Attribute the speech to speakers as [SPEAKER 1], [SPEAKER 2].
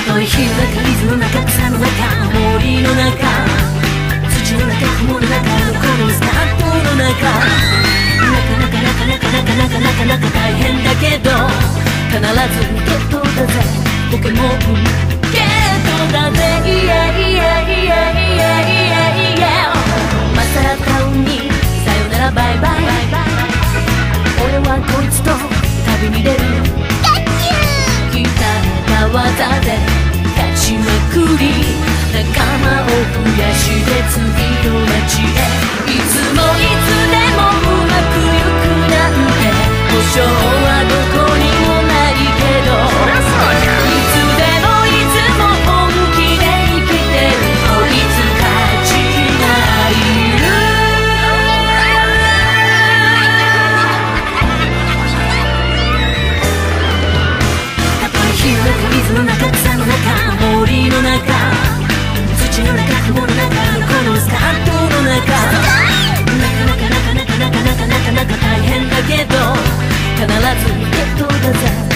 [SPEAKER 1] とえ火の中水の中草の中森の中土の中雲の中のこのスカートの中なかなか大変だけど必ずゲットだぜポケモンゲットだぜマサラタウンにさよならバイバイ俺はこいつと旅に出る鍛えた技で勝ちまくり仲間を増やして次の街へいつもいつでもうまくいくなんて保証はどこにもないけどいつでもいつも本気で生きてるこいつたちがいるたとえ火の中水の中草の中森の中土の中雲の中このスカートの中なかなか大変だけど必ずゲットだぜ